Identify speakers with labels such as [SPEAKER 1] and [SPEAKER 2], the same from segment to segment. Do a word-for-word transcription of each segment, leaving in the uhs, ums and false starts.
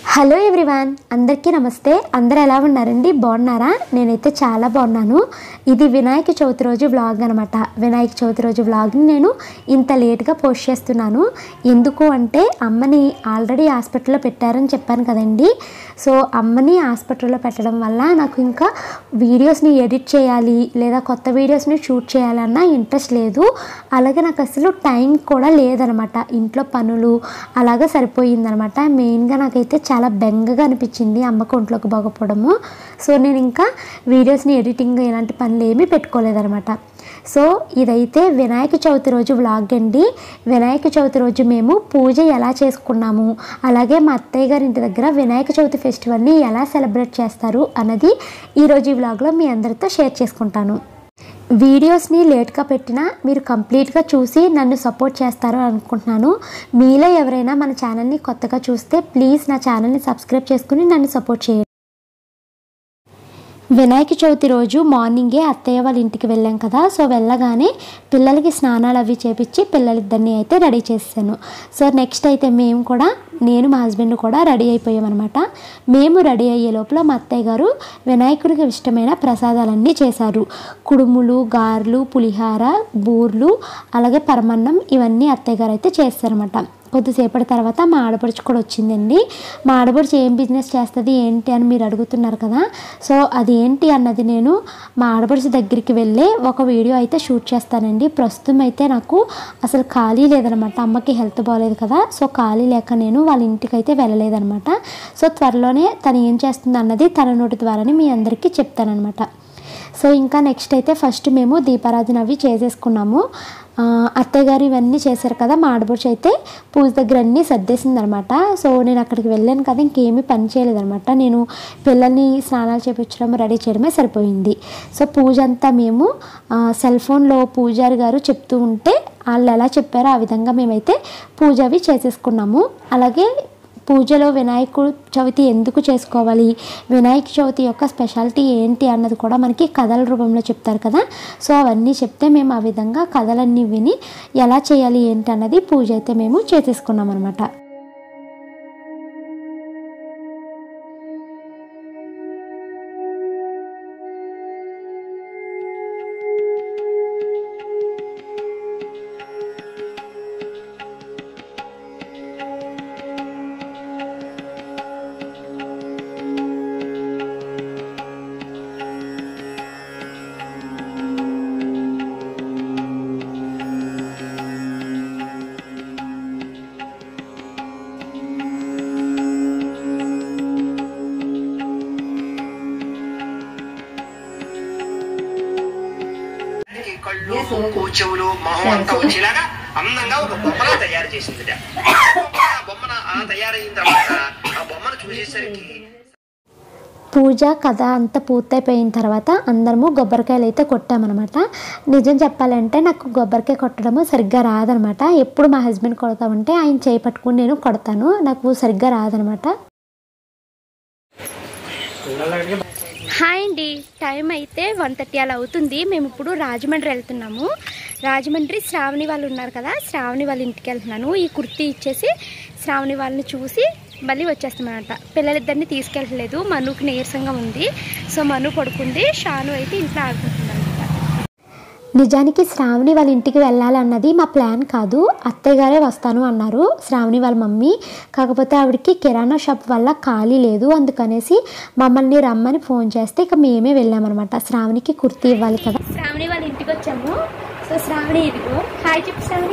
[SPEAKER 1] Hello everyone, అందరికీ నమస్తే. అందరూ ఎలా ఉన్నారండి? బాగున్నారా? నేనైతే చాలా బాగున్నాను. ఇది వినాయక చవితి రోజు వ్లాగ్ అనమాట. వినాయక చవితి రోజు వ్లాగ్ని నేను ఇంత లేట్గా పోస్ట్ చేస్తున్నాను. ఎందుకు అంటే అమ్మని ఆల్రెడీ హాస్పిటల్లో పెట్టారని చెప్పాను కదండి. సో అమ్మని హాస్పిటల్లో పెట్టడం వల్ల నాకు ఇంకా వీడియోస్ని ఎడిట్ చేయాలి లేదా కొత్త వీడియోస్ని షూట్ చేయాలన్న ఇంట్రెస్ట్ లేదు. అలాగే నాకు అసలు టైం కూడా లేదనమాట. ఇంట్లో పనులు అలాగే సరిపోయిందనమాట. మెయిన్గా నాకైతే చాలా బెంగగా అనిపించింది అమ్మకు ఒంట్లోకి బాగోపోవడము. సో నేను ఇంకా వీడియోస్ని ఎడిటింగ్ ఇలాంటి పనులు ఏమీ పెట్టుకోలేదనమాట. సో ఇదైతే వినాయక చవితి రోజు వ్లాగ్ అండి. వినాయక చవితి రోజు మేము పూజ ఎలా చేసుకున్నాము, అలాగే మా అత్తయ్య గారి ఇంటి దగ్గర వినాయక చవితి ఫెస్టివల్ని ఎలా సెలబ్రేట్ చేస్తారు అన్నది ఈరోజు ఈ వ్లాగ్లో మీ అందరితో షేర్ చేసుకుంటాను. వీడియోస్ని లేట్గా పెట్టినా మీరు కంప్లీట్గా చూసి నన్ను సపోర్ట్ చేస్తారు అనుకుంటున్నాను. మీలో ఎవరైనా మన ఛానల్ని కొత్తగా చూస్తే ప్లీజ్ నా ఛానల్ని సబ్స్క్రైబ్ చేసుకుని నన్ను సపోర్ట్ చేయండి. వినాయక చవితి రోజు మార్నింగే అత్తయ్య వాళ్ళ ఇంటికి వెళ్ళాం కదా. సో వెళ్ళగానే పిల్లలకి స్నానాలు అవి చేపించి పిల్లలిద్దరిని అయితే రెడీ చేసాను. సో నెక్స్ట్ అయితే మేము కూడా నేను మా హస్బెండ్ కూడా రెడీ అయిపోయామన్నమాట. మేము రెడీ అయ్యే లోపల మా అత్తయ్య గారు వినాయకుడికి ఇష్టమైన ప్రసాదాలన్నీ చేశారు. కుడుములు, గారెలు, పులిహార, బూర్లు, అలాగే పరమన్నం ఇవన్నీ అత్తయ్య గారు అయితే చేస్తారన్నమాట. కొద్దిసేపటి తర్వాత మా ఆడపడుచు కూడా వచ్చిందండి. మా ఆడపడుచు ఏం బిజినెస్ చేస్తుంది ఏంటి అని మీరు అడుగుతున్నారు కదా. సో అది ఏంటి అన్నది నేను మా ఆడపడుచు దగ్గరికి వెళ్ళి ఒక వీడియో అయితే షూట్ చేస్తానండి. ప్రస్తుతం అయితే నాకు అసలు ఖాళీ లేదనమాట. అమ్మకి హెల్త్ బాగాలేదు కదా. సో ఖాళీ లేక నేను వాళ్ళ ఇంటికి అయితే వెళ్ళలేదనమాట. సో త్వరలోనే తను ఏం చేస్తుంది అన్నది తన నోటి ద్వారానే మీ అందరికీ చెప్తానమాట. సో ఇంకా నెక్స్ట్ అయితే ఫస్ట్ మేము దీపారాధన అవి చేసేసుకున్నాము. అత్తయ్య గారు ఇవన్నీ చేశారు కదా. మా ఆడపడుచు అయితే పూజ దగ్గర అన్నీ సర్దేసింది అనమాట. సో నేను అక్కడికి వెళ్ళాను కదా, ఇంకేమీ పని చేయలేదనమాట. నేను పిల్లల్ని స్నానాలు చేయించడం రెడీ చేయడమే సరిపోయింది. సో పూజ అంతా మేము సెల్ ఫోన్లో పూజారి గారు చెప్తూ ఉంటే వాళ్ళు ఎలా చెప్పారో ఆ విధంగా మేమైతే పూజ అవి చేసేసుకున్నాము. అలాగే పూజలో వినాయక చవితి ఎందుకు చేసుకోవాలి, వినాయక చవితి యొక్క స్పెషాలిటీ ఏంటి అన్నది కూడా మనకి కథల రూపంలో చెప్తారు కదా. సో అవన్నీ చెప్తే మేము ఆ విధంగా కథలన్నీ విని ఎలా చేయాలి ఏంటి అన్నది పూజ అయితే మేము చేసేసుకున్నాం అనమాట.
[SPEAKER 2] కళ్ళు, కూచెవులు, మొహం అంతా వచ్చేలాగా అందంగా ఒక బొమ్మలా తయారు చేసింది. బొమ్మన అలా తయారైన తర్వాత ఆ బొమ్మను చూసేసరికి
[SPEAKER 1] పూజ కథ అంతా పూర్తయిపోయిన తర్వాత అందరము కొబ్బరికాయలు అయితే కొట్టామన్నమాట. నిజం చెప్పాలంటే నాకు కొబ్బరికాయ కొట్టడము సరిగ్గా రాదనమాట. ఎప్పుడు మా హస్బెండ్ కొడతామంటే ఆయన చేయి పట్టుకుని నేను కొడతాను. నాకు సరిగ్గా రాదనమాట. హాయ్ అండి, టైం అయితే వన్ థర్టీ అలా అవుతుంది. మేము ఇప్పుడు రాజమండ్రి వెళ్తున్నాము. రాజమండ్రి శ్రావణి వాళ్ళు ఉన్నారు కదా, శ్రావణి వాళ్ళ ఇంటికి వెళ్తున్నాను. ఈ కుర్తీ ఇచ్చేసి శ్రావణి వాళ్ళని చూసి మళ్ళీ వచ్చేస్తామన్నమాట. పిల్లలిద్దరిని తీసుకెళ్ళలేదు, మనుకి నీరసంగా ఉంది. సో మను పడుకుంది, షాను అయితే ఇంట్లో ఆడుకుంటుంది అనమాట. నిజానికి శ్రావణి వాళ్ళ ఇంటికి వెళ్ళాలన్నది మా ప్లాన్ కాదు. అత్తయ్య గారే వస్తాను అన్నారు శ్రావణి వాళ్ళ మమ్మీ. కాకపోతే ఆవిడకి కిరాణా షాప్ వల్ల ఖాళీ లేదు, అందుకనేసి మమ్మల్ని రమ్మని ఫోన్ చేస్తే ఇక మేమే వెళ్ళామన్నమాట. శ్రావణికి కుర్తీ ఇవ్వాలి కదా. శ్రావణి వాళ్ళ ఇంటికి వచ్చాము. సో శ్రావణి ఇదిగో హాయ్ చెప్పు శ్రావణి.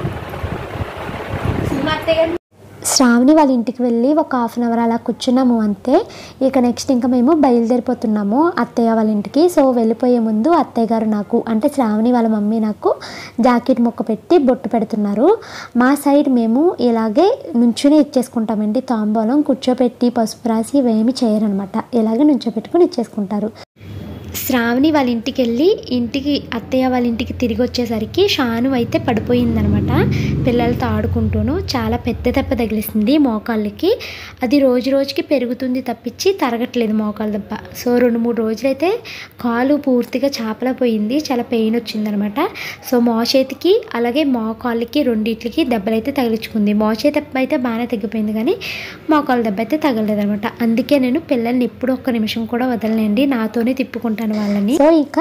[SPEAKER 1] అత్తయ్య గారు శ్రావణి వాళ్ళ ఇంటికి వెళ్ళి ఒక హాఫ్ అన్ అవర్ అలా కూర్చున్నాము అంతే. ఇక నెక్స్ట్ ఇంకా మేము బయలుదేరిపోతున్నాము అత్తయ్య వాళ్ళ ఇంటికి. సో వెళ్ళిపోయే ముందు అత్తయ్య గారు నాకు అంటే శ్రావణి వాళ్ళ మమ్మీ నాకు జాకెట్ మొక్క పెట్టి బొట్టు పెడుతున్నారు. మా సైడ్ మేము ఇలాగే నుంచునే ఇచ్చేసుకుంటామండి. తాంబూలం కూర్చోపెట్టి పసుపు రాసి ఇవేమి చేయరనమాట. ఇలాగే నుంచోపెట్టుకుని ఇచ్చేసుకుంటారు. శ్రావణి వాళ్ళ ఇంటికి వెళ్ళి ఇంటికి అత్తయ్య వాళ్ళ ఇంటికి తిరిగి వచ్చేసరికి షాను అయితే పడిపోయిందనమాట. పిల్లలతో ఆడుకుంటూను చాలా పెద్ద దెబ్బ తగిలిసింది మోకాళ్ళకి. అది రోజు రోజుకి పెరుగుతుంది తప్పించి తరగట్లేదు మోకాళ్ళ దెబ్బ. సో రెండు మూడు రోజులైతే కాలు పూర్తిగా చాపలా పోయింది, చాలా పెయిన్ వచ్చిందనమాట. సో మోచేతికి అలాగే మోకాళ్ళకి రెండిట్లకి దెబ్బలైతే తగిలించుకుంది. మోచేతి దెబ్బ అయితే బాగానే తగ్గిపోయింది కానీ మోకాళ్ళ దెబ్బ అయితే తగలలేదనమాట. అందుకే నేను పిల్లల్ని ఎప్పుడు ఒక్క నిమిషం కూడా వదలనండి, నాతోనే తిప్పుకుంటాను వాళ్ళని. సో ఇక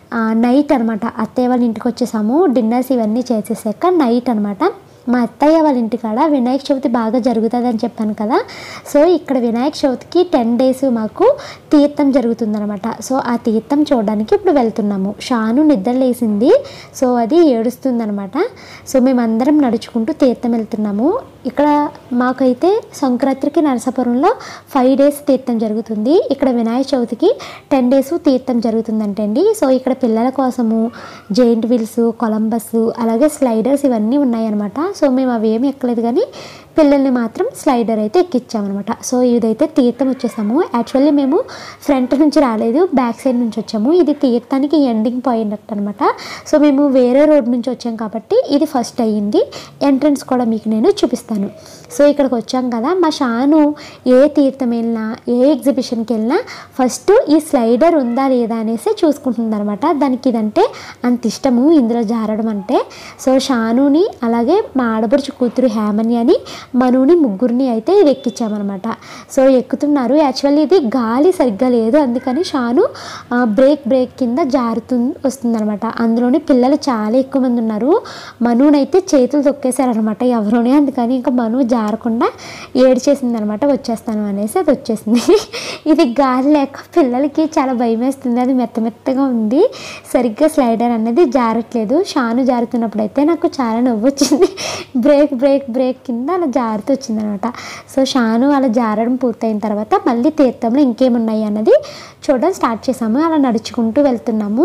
[SPEAKER 1] నైట్ అనమాట అత్తయ్య వాళ్ళ ఇంటికి వచ్చేసాము. డిన్నర్స్ ఇవన్నీ చేసేసాక నైట్ అనమాట మా అత్తయ్య వాళ్ళ ఇంటికాడ వినాయక చవితి బాగా జరుగుతుందని చెప్పాను కదా. సో ఇక్కడ వినాయక చవితికి టెన్ డేస్ మాకు తీర్థం జరుగుతుందనమాట. సో ఆ తీర్థం చూడడానికి ఇప్పుడు వెళ్తున్నాము. షాను నిద్ర లేసింది, సో అది ఏడుస్తుందనమాట. సో మేమందరం నడుచుకుంటూ తీర్థం వెళ్తున్నాము. ఇక్కడ మాకైతే సంక్రాంతికి నరసాపురంలో ఫైవ్ డేస్ తీర్థం జరుగుతుంది. ఇక్కడ వినాయక చవితికి టెన్ డేస్ తీర్థం జరుగుతుందంటండి. సో ఇక్కడ పిల్లల కోసము జెయింట్ వీల్స్, కొలంబస్ అలాగే స్లైడర్స్ ఇవన్నీ ఉన్నాయన్నమాట. సో మేము అవి ఏమి ఎక్కలేదు కానీ పిల్లల్ని మాత్రం స్లైడర్ అయితే ఎక్కించామన్నమాట. సో ఇదైతే తీర్థం వచ్చేసాము. యాక్చువల్లీ మేము ఫ్రంట్ నుంచి రాలేదు, బ్యాక్ సైడ్ నుంచి వచ్చాము. ఇది తీర్థానికి ఎండింగ్ పాయింట్ అనమాట. సో మేము వేరే రోడ్ నుంచి వచ్చాం కాబట్టి ఇది ఫస్ట్ అయ్యింది. ఎంట్రన్స్ కూడా మీకు నేను చూపిస్తాను. సో ఇక్కడికి వచ్చాం కదా, మా షాను ఏ తీర్థం వెళ్ళినా ఏ ఎగ్జిబిషన్కి వెళ్ళినా ఫస్ట్ ఈ స్లైడర్ ఉందా లేదా అనేసి చూసుకుంటుంది అనమాట. దానికి ఇదంటే అంత ఇష్టము, ఇందులో జారడం అంటే. సో షానుని అలాగే మా ఆడపడుచు కూతురు హేమన్యని మనుని ముగ్గురిని అయితే ఇది ఎక్కించామన్నమాట. సో ఎక్కుతున్నారు. యాక్చువల్లీ ఇది గాలి సరిగ్గా లేదు, అందుకని షాను బ్రేక్ బ్రేక్ కింద జారుతూ వస్తుందన్నమాట. అందులోని పిల్లలు చాలా ఎక్కువ మంది ఉన్నారు. మనునైతే చేతులు తొక్కేశారనమాట ఎవరోనే, అందుకని ఇంకా మను జారకుండా ఏడ్చేసింది అనమాట, వచ్చేస్తాను అనేసి అది వచ్చేసింది. ఇది గాలి లేక పిల్లలకి చాలా భయం వేస్తుంది, అది మెత్త మెత్తగా ఉంది, సరిగ్గా స్లైడర్ అనేది జారట్లేదు. షాను జారుతున్నప్పుడు అయితే నాకు చాలా నవ్వు వచ్చింది. బ్రేక్ బ్రేక్ బ్రేక్ కింద అలా జారుతూ వచ్చిందనమాట. సో షాను అలా జారడం పూర్తయిన తర్వాత మళ్ళీ తీర్థంలో ఇంకేమున్నాయి అన్నది చూడడం స్టార్ట్ చేసాము. అలా నడుచుకుంటూ వెళ్తున్నాము.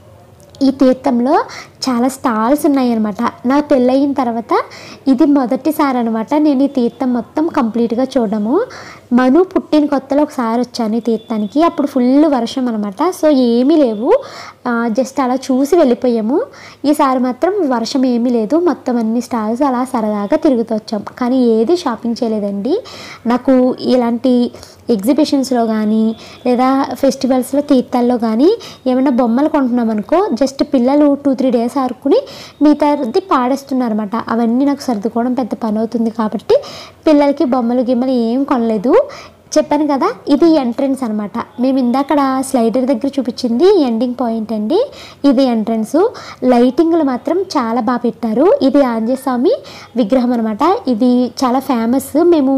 [SPEAKER 1] ఈ తీర్థంలో చాలా స్టాల్స్ ఉన్నాయి అనమాట. నా పెళ్ళయిన తర్వాత ఇది మొదటిసారి అనమాట నేను ఈ తీర్థం మొత్తం కంప్లీట్గా చూడము. మను పుట్టిన కొత్తలో ఒకసారి వచ్చాను ఈ తీర్థానికి, అప్పుడు ఫుల్ వర్షం అనమాట. సో ఏమీ లేవు, జస్ట్ అలా చూసి వెళ్ళిపోయాము. ఈసారి మాత్రం వర్షం ఏమీ లేదు, మొత్తం అన్ని స్టాల్స్ అలా సరదాగా తిరుగుతూ వచ్చాం. కానీ ఏది షాపింగ్ చేయలేదండి. నాకు ఇలాంటి ఎగ్జిబిషన్స్లో కానీ లేదా ఫెస్టివల్స్లో తీర్థాల్లో కానీ ఏమైనా బొమ్మలు కొంటున్నాం అనుకో, జస్ట్ పిల్లలు టూ త్రీ డేస్ ఆడుకుని మిగతాది పాడేస్తున్నారు అనమాట. అవన్నీ నాకు సర్దుకోవడం పెద్ద పని అవుతుంది కాబట్టి పిల్లలకి బొమ్మలు గిమ్మలు ఏం కొనలేదు. చెప్పాను కదా, ఇది ఎంట్రన్స్ అనమాట. మేము ఇందాక స్లైడర్ దగ్గర చూపించింది ఎండింగ్ పాయింట్ అండి. ఇది ఎంట్రన్స్. లైటింగ్లు మాత్రం చాలా బాగా పెట్టారు. ఇది ఆంజనేయ స్వామి విగ్రహం అనమాట. ఇది చాలా ఫేమస్. మేము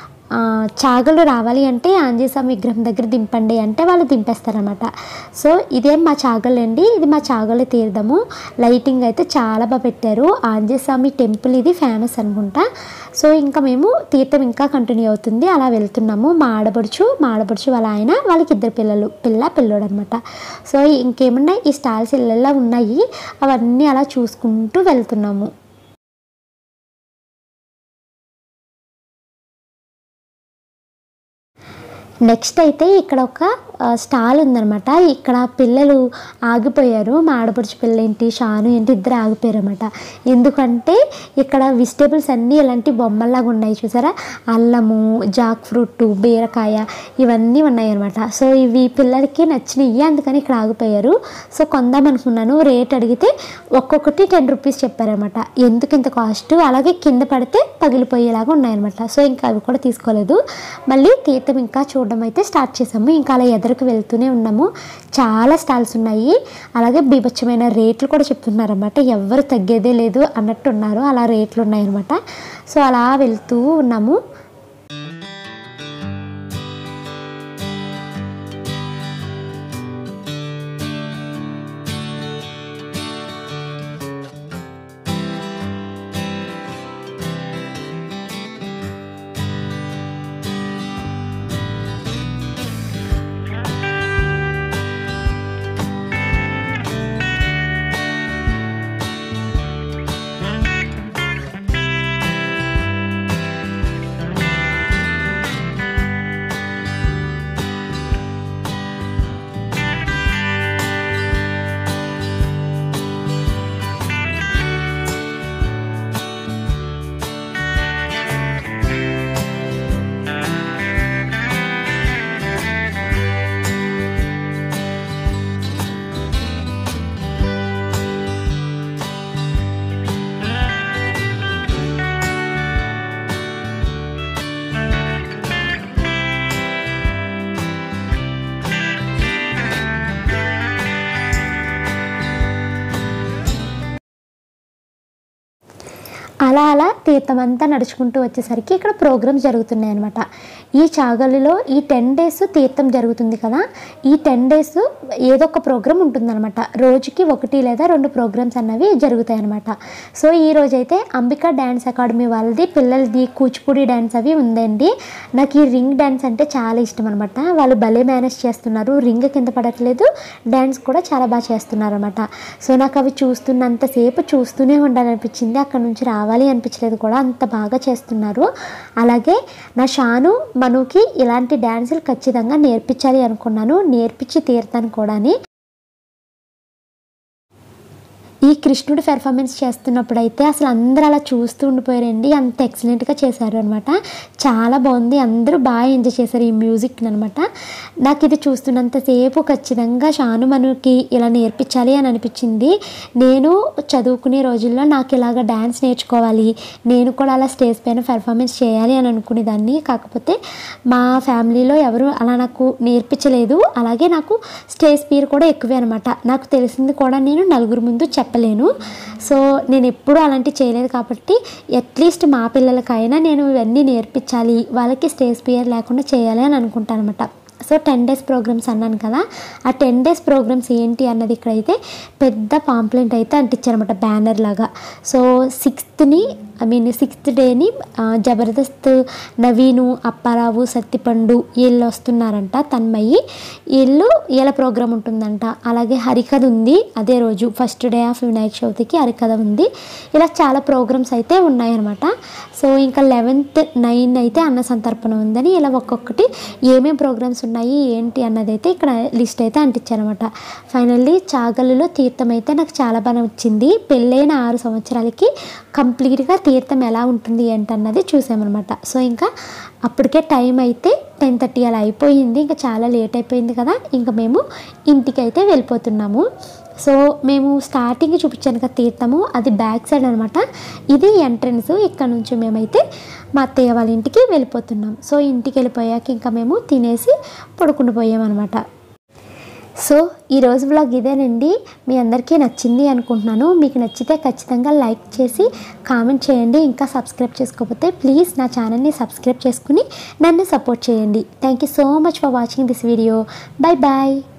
[SPEAKER 1] చాగలు రావాలి అంటే ఆంజనేయ స్వామి విగ్రహం దగ్గర దింపండి అంటే వాళ్ళు దింపేస్తారనమాట. సో ఇదేం మా చాగలు అండి, ఇది మా చాగలు తీర్థము. లైటింగ్ అయితే చాలా బాగా పెట్టారు. ఆంజనేయ స్వామి టెంపుల్ ఇది ఫేమస్ అనుకుంటా. సో ఇంకా మేము తీర్థం ఇంకా కంటిన్యూ అవుతుంది, అలా వెళ్తున్నాము. మా ఆడపడుచు మా ఆడపడుచు వాళ్ళ ఆయన, వాళ్ళకి ఇద్దరు పిల్లలు, పిల్ల పిల్లోడు అనమాట. సో ఇంకేమున్నాయి ఈ స్టాల్స్ ఇళ్ళల్లో ఉన్నాయి, అవన్నీ అలా చూసుకుంటూ వెళ్తున్నాము. నెక్స్ట్ అయితే ఇక్కడ ఒక స్టాల్ ఉందన్నమాట. ఇక్కడ పిల్లలు ఆగిపోయారు. మా ఆడపడుచు పిల్ల ఏంటి షాను ఏంటి ఇద్దరు ఆగిపోయారు అనమాట. ఎందుకంటే ఇక్కడ వెజిటేబుల్స్ అన్నీ ఇలాంటి బొమ్మల్లాగా ఉన్నాయి చూసారా, అల్లము, జాక్ ఫ్రూట్, బీరకాయ ఇవన్నీ ఉన్నాయి అనమాట. సో ఇవి పిల్లలకి నచ్చినవి, అందుకని ఇక్కడ ఆగిపోయారు. సో కొందాం అనుకున్నాను. రేట్ అడిగితే ఒక్కొక్కటి టెన్ రూపీస్ చెప్పారనమాట. ఎందుకు ఇంత కాస్ట్, అలాగే కింద పడితే పగిలిపోయేలాగా ఉన్నాయన్నమాట. సో ఇంకా అవి కూడా తీసుకోలేదు. మళ్ళీ తీర్థం ఇంకా చూడడం అయితే స్టార్ట్ చేసాము. ఇంకా అలా ఎదురుకు వెళ్తూనే ఉన్నాము. చాలా స్టాల్స్ ఉన్నాయి, అలాగే బీభత్సమైన రేట్లు కూడా చెప్తున్నారన్నమాట. ఎవరు తగ్గేదే లేదు అన్నట్టు ఉన్నారు, అలా రేట్లు ఉన్నాయన్నమాట. సో అలా వెళ్తూ ఉన్నాము. అలా అలా తీర్థం అంతా నడుచుకుంటూ వచ్చేసరికి ఇక్కడ ప్రోగ్రామ్స్ జరుగుతున్నాయి అనమాట. ఈ చాగలిలో ఈ టెన్ డేస్ తీర్థం జరుగుతుంది కదా, ఈ టెన్ డేస్ ఏదో ఒక ప్రోగ్రామ్ ఉంటుందన్నమాట. రోజుకి ఒకటి లేదా రెండు ప్రోగ్రామ్స్ అన్నవి జరుగుతాయి అనమాట. సో ఈ రోజైతే అంబికా డ్యాన్స్ అకాడమీ వాళ్ళది పిల్లలది కూచిపూడి డ్యాన్స్ అవి ఉందండి. నాకు ఈ రింగ్ డ్యాన్స్ అంటే చాలా ఇష్టం అనమాట. వాళ్ళు భలే మేనేజ్ చేస్తున్నారు, రింగ్ కింద పడట్లేదు, డ్యాన్స్ కూడా చాలా బాగా చేస్తున్నారు అనమాట. సో నాకు అవి చూస్తున్నంతసేపు చూస్తూనే ఉండాలనిపించింది, అక్కడ నుంచి రావాలి అనిపించలేదు కూడా, అంత బాగా చేస్తున్నారు. అలాగే నా షాను మనుకి ఇలాంటి డ్యాన్సులు ఖచ్చితంగా నేర్పించాలి అనుకున్నాను, నేర్పించి తీరుతాను కూడా. ఈ కృష్ణుడు పెర్ఫార్మెన్స్ చేస్తున్నప్పుడు అయితే అసలు అందరూ అలా చూస్తూ ఉండిపోయారండి, అంత ఎక్సలెంట్గా చేశారు అనమాట. చాలా బాగుంది, అందరూ బాగా ఎంజాయ్ చేశారు ఈ మ్యూజిక్ని అనమాట. నాకు ఇది చూస్తున్నంతసేపు ఖచ్చితంగా షాను మనుకి ఇలా నేర్పించాలి అని అనిపించింది. నేను చదువుకునే రోజుల్లో నాకు ఇలాగ డ్యాన్స్ నేర్చుకోవాలి, నేను కూడా అలా స్టేజ్ పైన పెర్ఫార్మెన్స్ చేయాలి అని అనుకునేదాన్ని. కాకపోతే మా ఫ్యామిలీలో ఎవరు అలా నాకు నేర్పించలేదు. అలాగే నాకు స్టేజ్ ఫియర్ కూడా ఎక్కువే అనమాట. నాకు తెలిసింది కూడా నేను నలుగురు ముందు చెప్పలేను. సో నేను ఎప్పుడూ అలాంటివి చేయలేదు కాబట్టి అట్లీస్ట్ మా పిల్లలకైనా నేను ఇవన్నీ నేర్పించాలి, వాళ్ళకి స్టేజ్ ఫియర్ లేకుండా చేయాలి అని అనుకుంటాను అనమాట. సో టెన్ డేస్ ప్రోగ్రామ్స్ అన్నాను కదా, ఆ టెన్ డేస్ ప్రోగ్రామ్స్ ఏంటి అన్నది ఇక్కడైతే పెద్ద పాంప్లెంట్ అయితే అంటించారనమాట, బ్యానర్ లాగా. సో సిక్స్త్ని ఐ మీన్ సిక్స్త్ డేని జబర్దస్త్ నవీను, అప్పారావు, సత్తిపండు వీళ్ళు వస్తున్నారంట, తన్మయి వీళ్ళు వీళ్ళ ప్రోగ్రామ్ ఉంటుందంట. అలాగే హరికథ ఉంది అదే రోజు, ఫస్ట్ డే ఆఫ్ వినాయక చవితికి హరికథ ఉంది. ఇలా చాలా ప్రోగ్రామ్స్ అయితే ఉన్నాయన్నమాట. సో ఇంకా లెవెన్త్ నైన్ అయితే అన్న సంతర్పణ ఉందని ఇలా ఒక్కొక్కటి ఏమేమి ప్రోగ్రామ్స్ ఉన్నాయి ఏంటి అన్నది అయితే ఇక్కడ లిస్ట్ అయితే అంటించారనమాట. ఫైనల్లీ చాగలిలో తీర్థం అయితే నాకు చాలా బాగా వచ్చింది. పెళ్ళైన ఆరు సంవత్సరాలకి కంప్లీట్గా తీర్థం ఎలా ఉంటుంది ఏంటన్నది చూసామన్నమాట. సో ఇంకా అప్పటికే టైం అయితే టెన్ థర్టీ అలా అయిపోయింది, ఇంకా చాలా లేట్ అయిపోయింది కదా, ఇంకా మేము ఇంటికి అయితే వెళ్ళిపోతున్నాము. సో మేము స్టార్టింగ్ చూపించాను కదా తీర్థము, అది బ్యాక్ సైడ్ అనమాట, ఇది ఎంట్రన్స్. ఇక్కడ నుంచి మేమైతే మా అత్తయ్య వాళ్ళ ఇంటికి వెళ్ళిపోతున్నాం. సో ఇంటికి వెళ్ళిపోయాక ఇంకా మేము తినేసి పడుకుని పోయామన్నమాట. సో ఈరోజు వ్లాగ్ ఇదేనండి, మీ అందరికీ నచ్చింది అనుకుంటున్నాను. మీకు నచ్చితే ఖచ్చితంగా లైక్ చేసి కామెంట్ చేయండి. ఇంకా సబ్స్క్రైబ్ చేసుకోకపోతే ప్లీజ్ నా ఛానల్ని సబ్స్క్రైబ్ చేసుకుని నన్ను సపోర్ట్ చేయండి. Thank you so much for watching this video. Bye bye.